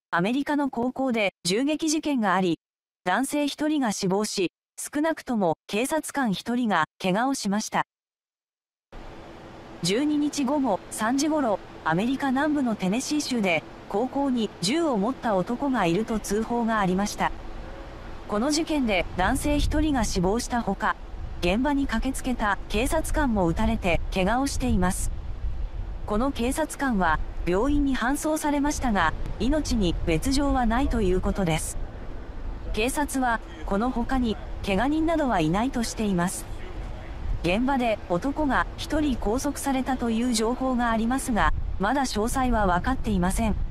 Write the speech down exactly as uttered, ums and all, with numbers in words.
アメリカの高校で銃撃事件があり、男性ひとりが死亡し、少なくとも警察官ひとりが怪我をしました。じゅうににちごごさんじごろ、アメリカ南部のテネシー州で、高校に銃を持った男がいると通報がありました。この事件で男性ひとりが死亡したほか、現場に駆けつけた警察官も撃たれて怪我をしています。この警察官は病院に搬送されましたが、命に別状はないということです。警察は、この他に怪我人などはいないとしています。現場で男がひとり拘束されたという情報がありますが、まだ詳細は分かっていません。